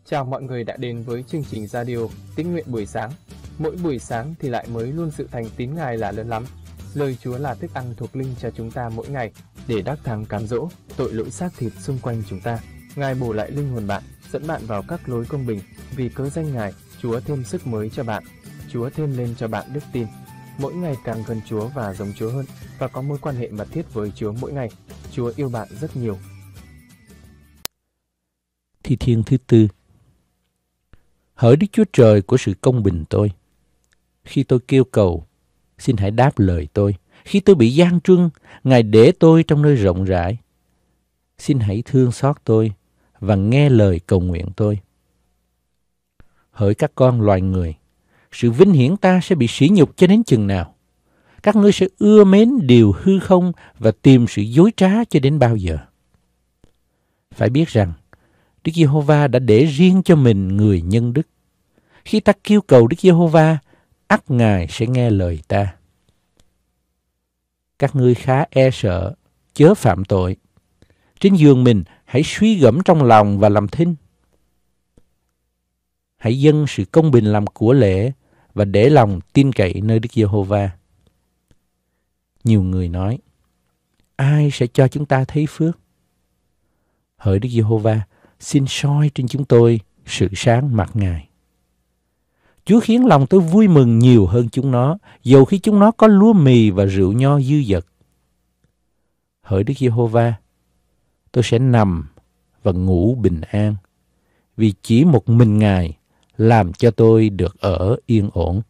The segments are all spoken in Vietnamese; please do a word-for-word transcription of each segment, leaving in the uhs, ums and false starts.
Chào mọi người đã đến với chương trình radio Tín nguyện buổi sáng. Mỗi buổi sáng thì lại mới luôn sự thành tín Ngài là lớn lắm. Lời Chúa là thức ăn thuộc linh cho chúng ta mỗi ngày để đắc thắng cám dỗ tội lỗi xác thịt xung quanh chúng ta. Ngài bổ lại linh hồn bạn, dẫn bạn vào các lối công bình. Vì cớ danh Ngài, Chúa thêm sức mới cho bạn. Chúa thêm lên cho bạn đức tin. Mỗi ngày càng gần Chúa và giống Chúa hơn và có mối quan hệ mật thiết với Chúa mỗi ngày. Chúa yêu bạn rất nhiều. Thi thiên thứ tư. Hỡi Đức Chúa Trời của sự công bình tôi, khi tôi kêu cầu, xin hãy đáp lời tôi. Khi tôi bị gian truân, Ngài để tôi trong nơi rộng rãi. Xin hãy thương xót tôi và nghe lời cầu nguyện tôi. Hỡi các con loài người, sự vinh hiển ta sẽ bị sỉ nhục cho đến chừng nào? Các ngươi sẽ ưa mến điều hư không và tìm sự dối trá cho đến bao giờ? Phải biết rằng, Đức Giê-hô-va đã để riêng cho mình người nhân đức. Khi ta kêu cầu Đức Giê-hô-va, ắt Ngài sẽ nghe lời ta. Các ngươi khá e sợ, chớ phạm tội. Trên giường mình hãy suy gẫm trong lòng và làm thinh. Hãy dâng sự công bình làm của lễ và để lòng tin cậy nơi Đức Giê-hô-va. Nhiều người nói, ai sẽ cho chúng ta thấy phước? Hỡi Đức Giê-hô-va, xin soi trên chúng tôi sự sáng mặt Ngài. Chúa khiến lòng tôi vui mừng nhiều hơn chúng nó, dầu khi chúng nó có lúa mì và rượu nho dư dật. Hỡi Đức Giê-hô-va, tôi sẽ nằm và ngủ bình an, vì chỉ một mình Ngài làm cho tôi được ở yên ổn.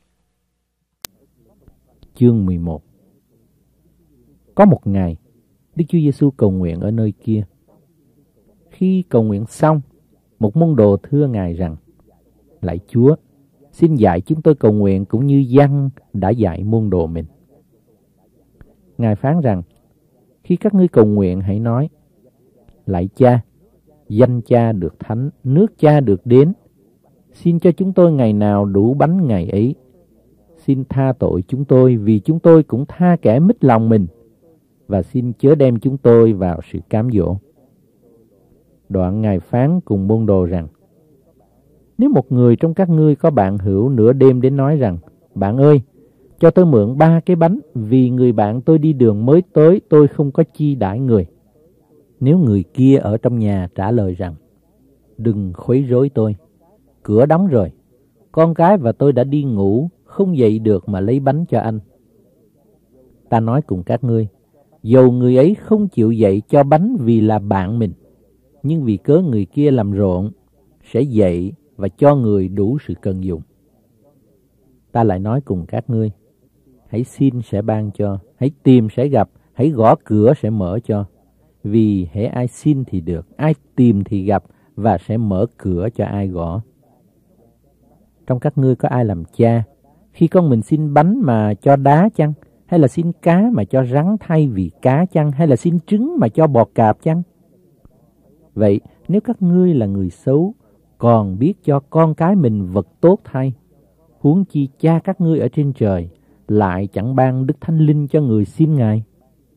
Chương mười một. Có một ngày, Đức Chúa Giêsu cầu nguyện ở nơi kia. Khi cầu nguyện xong, một môn đồ thưa Ngài rằng, lạy Chúa, xin dạy chúng tôi cầu nguyện cũng như Giăng đã dạy môn đồ mình. Ngài phán rằng, khi các ngươi cầu nguyện hãy nói, lạy Cha, danh Cha được thánh, nước Cha được đến. Xin cho chúng tôi ngày nào đủ bánh ngày ấy. Xin tha tội chúng tôi vì chúng tôi cũng tha kẻ mít lòng mình. Và xin chớ đem chúng tôi vào sự cám dỗ. Đoạn Ngài phán cùng môn đồ rằng, nếu một người trong các ngươi có bạn hữu nửa đêm đến nói rằng, bạn ơi, cho tôi mượn ba cái bánh, vì người bạn tôi đi đường mới tới, tôi không có chi đãi người. Nếu người kia ở trong nhà trả lời rằng, đừng khuấy rối tôi, cửa đóng rồi, con cái và tôi đã đi ngủ, không dậy được mà lấy bánh cho anh. Ta nói cùng các ngươi, dầu người ấy không chịu dậy cho bánh vì là bạn mình, nhưng vì cớ người kia làm rộn, sẽ dậy và cho người đủ sự cần dùng. Ta lại nói cùng các ngươi, hãy xin sẽ ban cho, hãy tìm sẽ gặp, hãy gõ cửa sẽ mở cho. Vì hễ ai xin thì được, ai tìm thì gặp, và sẽ mở cửa cho ai gõ. Trong các ngươi có ai làm cha, khi con mình xin bánh mà cho đá chăng? Hay là xin cá mà cho rắn thay vì cá chăng? Hay là xin trứng mà cho bò cạp chăng? Vậy nếu các ngươi là người xấu, còn biết cho con cái mình vật tốt thay, huống chi Cha các ngươi ở trên trời lại chẳng ban Đức Thánh Linh cho người xin Ngài.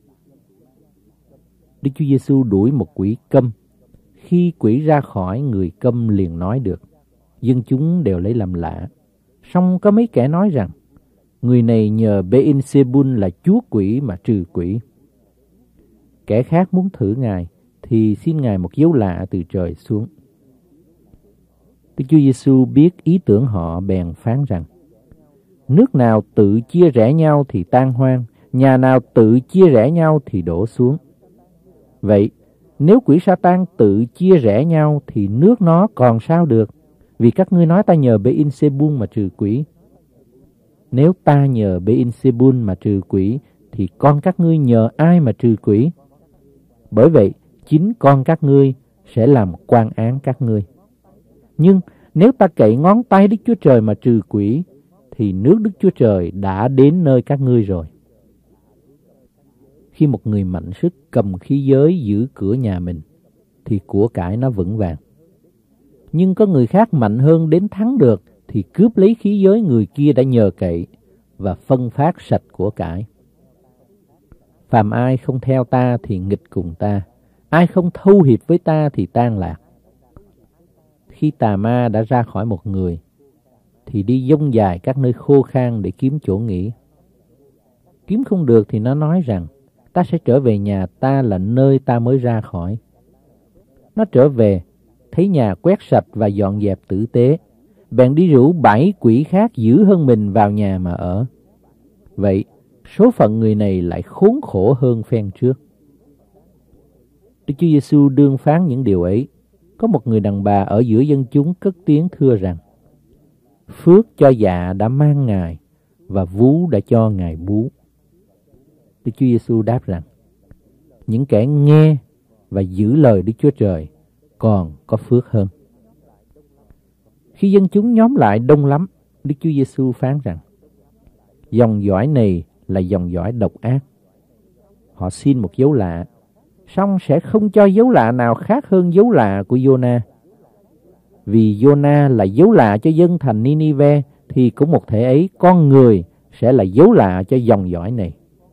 Đức Chúa Giêsu đuổi một quỷ câm. Khi quỷ ra khỏi, người câm liền nói được. Dân chúng đều lấy làm lạ. Song có mấy kẻ nói rằng, người này nhờ Beelzebul là chúa quỷ mà trừ quỷ. Kẻ khác muốn thử Ngài thì xin Ngài một dấu lạ từ trời xuống. Đức Chúa Giêsu biết ý tưởng họ bèn phán rằng, nước nào tự chia rẽ nhau thì tan hoang, nhà nào tự chia rẽ nhau thì đổ xuống. Vậy, nếu quỷ Sa-tan tự chia rẽ nhau thì nước nó còn sao được? Vì các ngươi nói ta nhờ Beelzebul mà trừ quỷ. Nếu ta nhờ Beelzebul mà trừ quỷ, thì con các ngươi nhờ ai mà trừ quỷ? Bởi vậy, chính con các ngươi sẽ làm quan án các ngươi. Nhưng nếu ta cậy ngón tay Đức Chúa Trời mà trừ quỷ, thì nước Đức Chúa Trời đã đến nơi các ngươi rồi. Khi một người mạnh sức cầm khí giới giữ cửa nhà mình, thì của cải nó vững vàng. Nhưng có người khác mạnh hơn đến thắng được, thì cướp lấy khí giới người kia đã nhờ cậy và phân phát sạch của cải. Phàm ai không theo ta thì nghịch cùng ta, ai không thâu hiệp với ta thì tan lạc. khi tà ma đã ra khỏi một người, thì đi dông dài các nơi khô khan để kiếm chỗ nghỉ. Kiếm không được thì nó nói rằng, ta sẽ trở về nhà ta là nơi ta mới ra khỏi. Nó trở về, thấy nhà quét sạch và dọn dẹp tử tế, bèn đi rủ bảy quỷ khác dữ hơn mình vào nhà mà ở. Vậy, số phận người này lại khốn khổ hơn phen trước. Đức Chúa Giêsu đương phán những điều ấy. Có một người đàn bà ở giữa dân chúng cất tiếng thưa rằng, phước cho dạ đã mang Ngài, và vú đã cho Ngài bú. Đức Chúa Giêsu đáp rằng, những kẻ nghe và giữ lời Đức Chúa Trời còn có phước hơn. Khi dân chúng nhóm lại đông lắm, Đức Chúa Giêsu phán rằng, dòng dõi này là dòng dõi độc ác. Họ xin một dấu lạ, song sẽ không cho dấu lạ nào khác hơn dấu lạ của Giô-na. Vì Giô-na là dấu lạ cho dân thành Ni-ni-ve, thì cũng một thể ấy con người sẽ là dấu lạ cho dòng dõi này.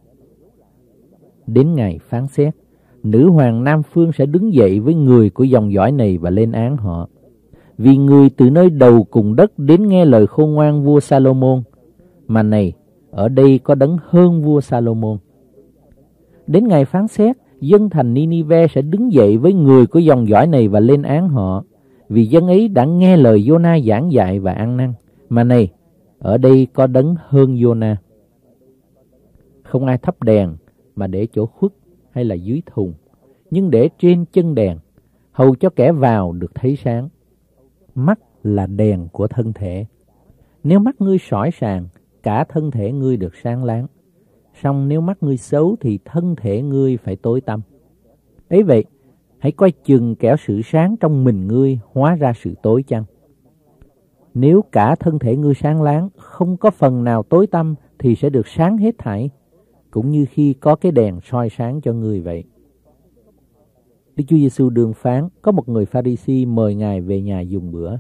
Đến ngày phán xét, nữ hoàng Nam Phương sẽ đứng dậy với người của dòng dõi này và lên án họ. Vì người từ nơi đầu cùng đất đến nghe lời khôn ngoan vua Sa-lô-môn, mà này, ở đây có đấng hơn vua Sa-lô-môn. Đến ngày phán xét, dân thành Ni-ni-ve sẽ đứng dậy với người của dòng dõi này và lên án họ, vì dân ấy đã nghe lời Giô-na giảng dạy và ăn năn. Mà này, ở đây có đấng hơn Giô-na. Không ai thắp đèn mà để chỗ khuất hay là dưới thùng, nhưng để trên chân đèn, hầu cho kẻ vào được thấy sáng. Mắt là đèn của thân thể. Nếu mắt ngươi sỏi sàng, cả thân thể ngươi được sáng láng. Song nếu mắt ngươi xấu thì thân thể ngươi phải tối tăm. Ấy vậy, hãy coi chừng kẻo sự sáng trong mình ngươi hóa ra sự tối chăng. Nếu cả thân thể ngươi sáng láng, không có phần nào tối tăm thì sẽ được sáng hết thảy, cũng như khi có cái đèn soi sáng cho ngươi vậy. Đức Chúa Giêsu đương phán, có một người Pha-ri-si mời Ngài về nhà dùng bữa.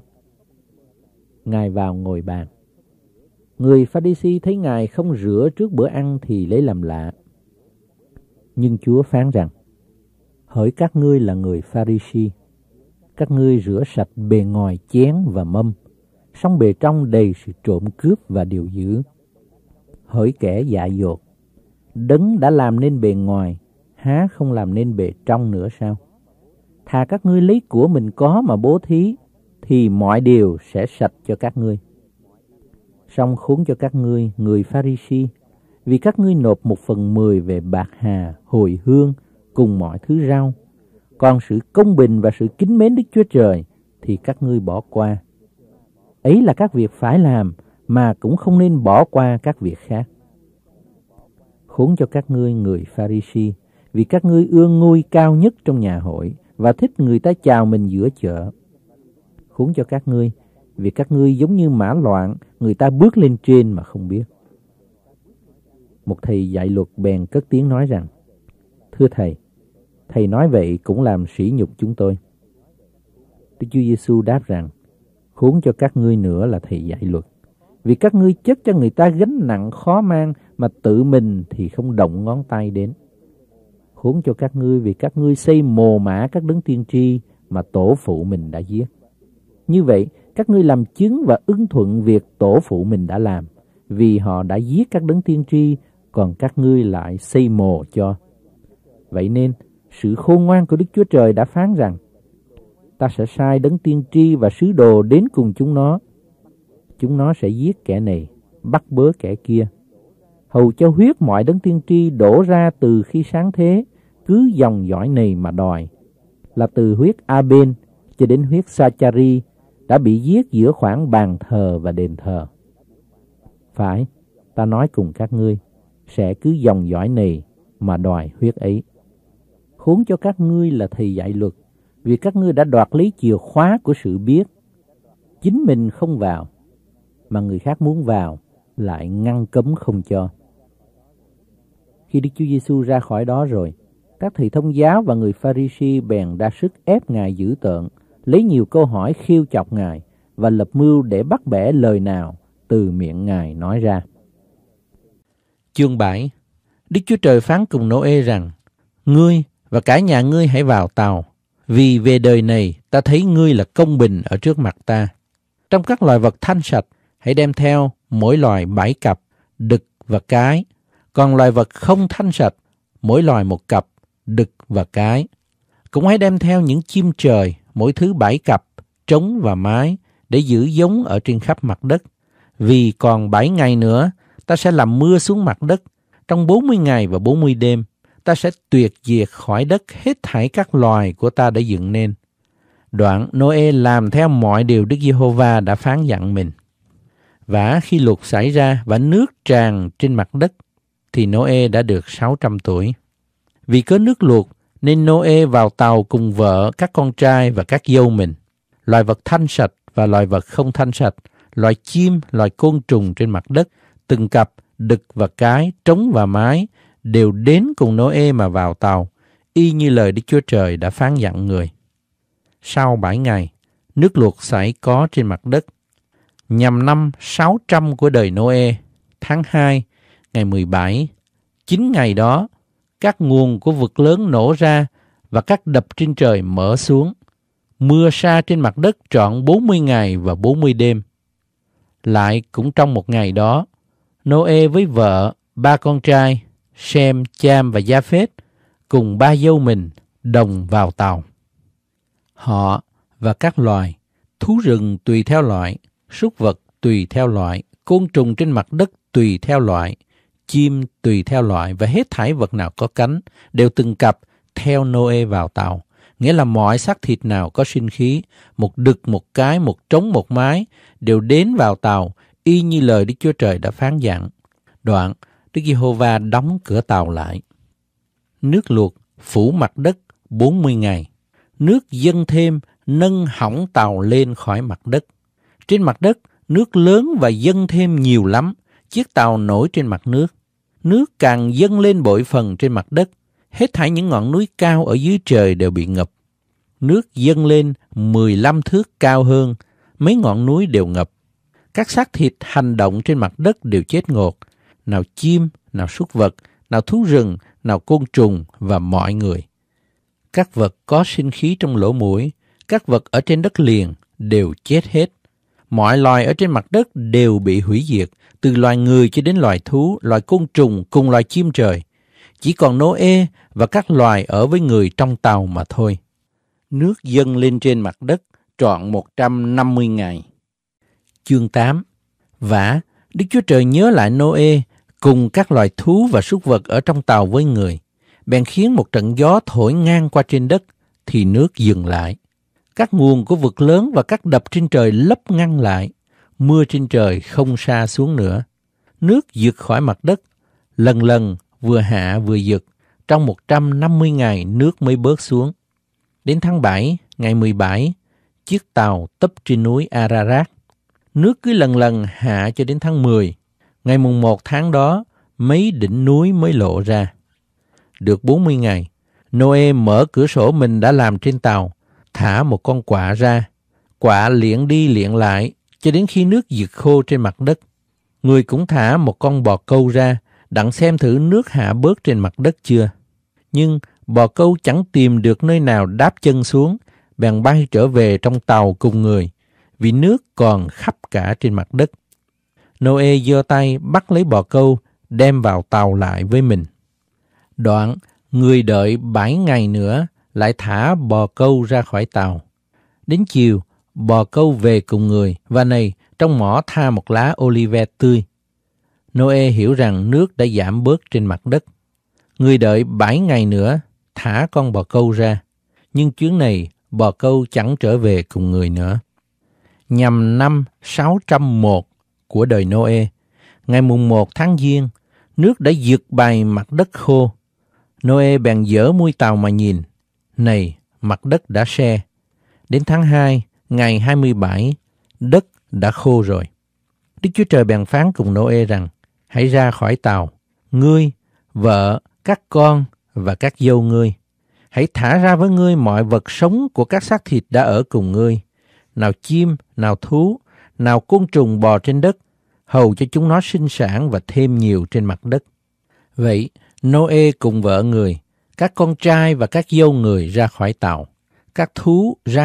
Ngài vào ngồi bàn. Người Pha-ri-si thấy Ngài không rửa trước bữa ăn thì lấy làm lạ. Nhưng Chúa phán rằng, hỡi các ngươi là người Pha-ri-si, các ngươi rửa sạch bề ngoài chén và mâm, song bề trong đầy sự trộm cướp và điều dữ. Hỡi kẻ dại dột, đấng đã làm nên bề ngoài, há không làm nên bề trong nữa sao? Thà các ngươi lấy của mình có mà bố thí, thì mọi điều sẽ sạch cho các ngươi. Song khốn cho các ngươi, người Pha-ri-si, vì các ngươi nộp một phần mười về bạc hà, hồi hương, cùng mọi thứ rau. Còn sự công bình và sự kính mến Đức Chúa Trời thì các ngươi bỏ qua. Ấy là các việc phải làm, mà cũng không nên bỏ qua các việc khác. Khốn cho các ngươi, người Pha-ri-si, vì các ngươi ưa ngôi cao nhất trong nhà hội và thích người ta chào mình giữa chợ. Khốn cho các ngươi, vì các ngươi giống như mã loạn, người ta bước lên trên mà không biết. Một thầy dạy luật bèn cất tiếng nói rằng, thưa thầy, thầy nói vậy cũng làm sỉ nhục chúng tôi. Đức Chúa Giêsu đáp rằng, khốn cho các ngươi nữa là thầy dạy luật, vì các ngươi chất cho người ta gánh nặng khó mang, mà tự mình thì không động ngón tay đến. Khốn cho các ngươi, vì các ngươi xây mồ mả các đấng tiên tri mà tổ phụ mình đã giết. Như vậy, các ngươi làm chứng và ưng thuận việc tổ phụ mình đã làm, vì họ đã giết các đấng tiên tri, còn các ngươi lại xây mồ cho. Vậy nên, sự khôn ngoan của Đức Chúa Trời đã phán rằng, ta sẽ sai đấng tiên tri và sứ đồ đến cùng chúng nó. Chúng nó sẽ giết kẻ này, bắt bớ kẻ kia, hầu cho huyết mọi đấng tiên tri đổ ra từ khi sáng thế, cứ dòng dõi này mà đòi, là từ huyết A-bên cho đến huyết Sa-cha-ri đã bị giết giữa khoảng bàn thờ và đền thờ. Phải, ta nói cùng các ngươi, sẽ cứ dòng dõi này mà đòi huyết ấy. Khốn cho các ngươi là thầy dạy luật, vì các ngươi đã đoạt lấy chìa khóa của sự biết. Chính mình không vào, mà người khác muốn vào, lại ngăn cấm không cho. Khi Đức Chúa Giêsu ra khỏi đó rồi, các thầy thông giáo và người Pha-ri-si bèn ra sức ép Ngài dữ tợn, lấy nhiều câu hỏi khiêu chọc Ngài và lập mưu để bắt bẻ lời nào từ miệng Ngài nói ra. Chương bảy. Đức Chúa Trời phán cùng Nô-ê rằng, ngươi và cả nhà ngươi hãy vào tàu, vì về đời này ta thấy ngươi là công bình ở trước mặt ta. Trong các loài vật thanh sạch, hãy đem theo mỗi loài bảy cặp, đực và cái. Còn loài vật không thanh sạch, mỗi loài một cặp, đực và cái. Cũng hãy đem theo những chim trời, mỗi thứ bảy cặp, trống và mái, để giữ giống ở trên khắp mặt đất. Vì còn bảy ngày nữa, ta sẽ làm mưa xuống mặt đất. Trong bốn mươi ngày và bốn mươi đêm, ta sẽ tuyệt diệt khỏi đất hết thảy các loài của ta đã dựng nên. Đoạn Noe làm theo mọi điều Đức Giê-hô-va đã phán dặn mình. Và khi lụt xảy ra và nước tràn trên mặt đất, thì Noe đã được sáu trăm tuổi. Vì có nước lụt, nên Noe vào tàu cùng vợ, các con trai và các dâu mình, loài vật thanh sạch và loài vật không thanh sạch, loài chim, loài côn trùng trên mặt đất, từng cặp, đực và cái, trống và mái, đều đến cùng Noe mà vào tàu, y như lời Đức Chúa Trời đã phán dặn người. Sau bảy ngày, nước lụt xảy có trên mặt đất. Nhằm năm sáu trăm của đời Noe, tháng hai, ngày mười bảy, chín ngày đó, các nguồn của vực lớn nổ ra và các đập trên trời mở xuống. Mưa sa trên mặt đất trọn bốn mươi ngày và bốn mươi đêm. Lại cũng trong một ngày đó, Noe với vợ, ba con trai, Sem, Cham và Gia-phết, cùng ba dâu mình đồng vào tàu. Họ và các loài, thú rừng tùy theo loại, súc vật tùy theo loại, côn trùng trên mặt đất tùy theo loại, chim tùy theo loại và hết thảy vật nào có cánh đều từng cặp theo Noe vào tàu. Nghĩa là mọi xác thịt nào có sinh khí, một đực, một cái, một trống, một mái, đều đến vào tàu, y như lời Đức Chúa Trời đã phán dặn. Đoạn, Đức Giê-hô-va đóng cửa tàu lại. Nước lụt phủ mặt đất bốn mươi ngày. Nước dâng thêm nâng hỏng tàu lên khỏi mặt đất. Trên mặt đất, nước lớn và dâng thêm nhiều lắm. Chiếc tàu nổi trên mặt nước. Nước càng dâng lên bội phần trên mặt đất. Hết thảy những ngọn núi cao ở dưới trời đều bị ngập. Nước dâng lên mười lăm thước cao hơn, mấy ngọn núi đều ngập. Các xác thịt hành động trên mặt đất đều chết ngột, nào chim, nào súc vật, nào thú rừng, nào côn trùng và mọi người. Các vật có sinh khí trong lỗ mũi, các vật ở trên đất liền đều chết hết. Mọi loài ở trên mặt đất đều bị hủy diệt, từ loài người cho đến loài thú, loài côn trùng cùng loài chim trời. Chỉ còn Noe và các loài ở với người trong tàu mà thôi. Nước dâng lên trên mặt đất trọn một trăm năm mươi ngày. Chương tám. Vả, Đức Chúa Trời nhớ lại Noe cùng các loài thú và súc vật ở trong tàu với người. Bèn khiến một trận gió thổi ngang qua trên đất, thì nước dừng lại. Các nguồn của vực lớn và các đập trên trời lấp ngăn lại. Mưa trên trời không sa xuống nữa. Nước vượt khỏi mặt đất, lần lần vừa hạ vừa giật. Trong một trăm năm mươi ngày nước mới bớt xuống. Đến tháng bảy, ngày mười bảy, chiếc tàu tấp trên núi Ararat. Nước cứ lần lần hạ cho đến tháng mười. Ngày mùng một tháng đó, mấy đỉnh núi mới lộ ra. Được bốn mươi ngày, Noe mở cửa sổ mình đã làm trên tàu, thả một con quạ ra. Quạ liệng đi liệng lại, cho đến khi nước giật khô trên mặt đất. Người cũng thả một con bò câu ra, đặng xem thử nước hạ bớt trên mặt đất chưa. Nhưng bò câu chẳng tìm được nơi nào đáp chân xuống, bèn bay trở về trong tàu cùng người, vì nước còn khắp cả trên mặt đất. Noe giơ tay bắt lấy bò câu, đem vào tàu lại với mình. Đoạn, người đợi bảy ngày nữa, lại thả bò câu ra khỏi tàu. Đến chiều, bò câu về cùng người, và này, trong mỏ tha một lá olive tươi. Noe hiểu rằng nước đã giảm bớt trên mặt đất. Người đợi bảy ngày nữa, thả con bò câu ra. Nhưng chuyến này, bò câu chẳng trở về cùng người nữa. Nhằm năm sáu trăm một của đời Noe, ngày mùng một tháng Giêng, nước đã vượt bày mặt đất khô. Noe bèn dỡ mui tàu mà nhìn. Này, mặt đất đã se. Đến tháng hai, ngày hai mươi bảy, đất đã khô rồi. Đức Chúa Trời bèn phán cùng Noe rằng, hãy ra khỏi tàu, ngươi, vợ, các con và các dâu ngươi. Hãy thả ra với ngươi mọi vật sống của các xác thịt đã ở cùng ngươi, nào chim, nào thú, nào côn trùng bò trên đất, hầu cho chúng nó sinh sản và thêm nhiều trên mặt đất. Vậy, Noe cùng vợ người, các con trai và các dâu người ra khỏi tàu. Các thú, rắn,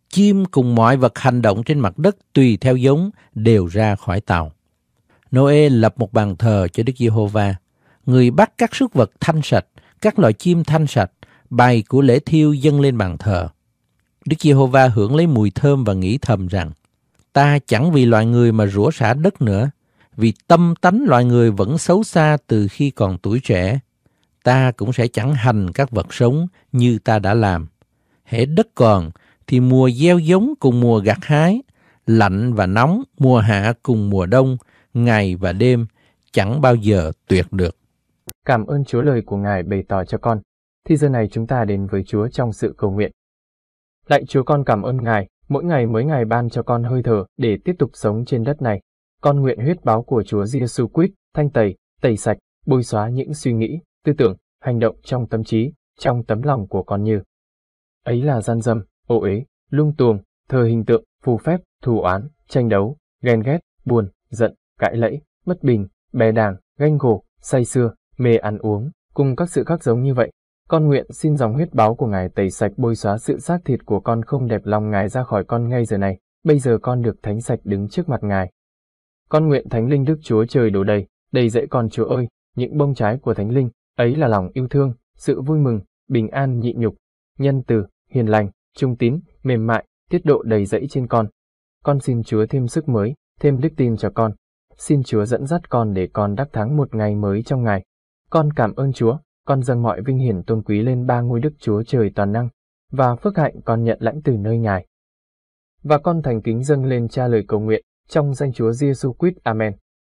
chim cùng mọi vật hành động trên mặt đất tùy theo giống đều ra khỏi tàu. Noe lập một bàn thờ cho Đức Giê-hô-va. Người bắt các súc vật thanh sạch, các loài chim thanh sạch, bày của lễ thiêu dâng lên bàn thờ. Đức Giê-hô-va hưởng lấy mùi thơm và nghĩ thầm rằng, ta chẳng vì loài người mà rủa xả đất nữa, vì tâm tánh loài người vẫn xấu xa từ khi còn tuổi trẻ. Ta cũng sẽ chẳng hành các vật sống như ta đã làm. Hễ đất còn thì mùa gieo giống cùng mùa gặt hái, lạnh và nóng, mùa hạ cùng mùa đông, ngày và đêm chẳng bao giờ tuyệt được. Cảm ơn Chúa lời của Ngài bày tỏ cho con. Thì giờ này chúng ta đến với Chúa trong sự cầu nguyện. Lạy Chúa, con cảm ơn Ngài, mỗi ngày mới Ngài ban cho con hơi thở để tiếp tục sống trên đất này. Con nguyện huyết báo của Chúa Giê-xu Christ thanh tẩy, tẩy sạch, bôi xóa những suy nghĩ, tư tưởng, hành động trong tâm trí, trong tấm lòng của con như ấy là gian dâm, ô uế, lung tuồng, thờ hình tượng, phù phép, thù oán, tranh đấu, ghen ghét, buồn, giận, cãi lẫy, bất bình, bè đảng, ganh gổ, say sưa, mê ăn uống, cùng các sự khác giống như vậy. Con nguyện xin dòng huyết báo của Ngài tẩy sạch bôi xóa sự xác thịt của con không đẹp lòng Ngài ra khỏi con ngay giờ này. Bây giờ con được thánh sạch đứng trước mặt Ngài. Con nguyện Thánh Linh Đức Chúa Trời đổ đầy, đầy dẫy con Chúa ơi, những bông trái của Thánh Linh, ấy là lòng yêu thương, sự vui mừng, bình an nhịn nhục, nhân từ, hiền lành, trung tín, mềm mại, tiết độ đầy dẫy trên con. Con xin Chúa thêm sức mới, thêm đức tin cho con. Xin Chúa dẫn dắt con để con đắc thắng một ngày mới trong Ngài. Con cảm ơn Chúa, con dâng mọi vinh hiển tôn quý lên ba ngôi Đức Chúa Trời toàn năng, và phước hạnh con nhận lãnh từ nơi Ngài. Và con thành kính dâng lên Cha lời cầu nguyện, trong danh Chúa Giê-xu Christ. Amen.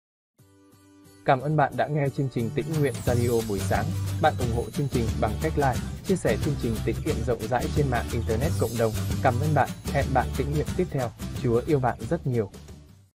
Cảm ơn bạn đã nghe chương trình Tĩnh Nguyện Radio buổi sáng. Bạn ủng hộ chương trình bằng cách like, chia sẻ chương trình tĩnh nguyện rộng rãi trên mạng Internet cộng đồng. Cảm ơn bạn, hẹn bạn tĩnh nguyện tiếp theo. Chúa yêu bạn rất nhiều.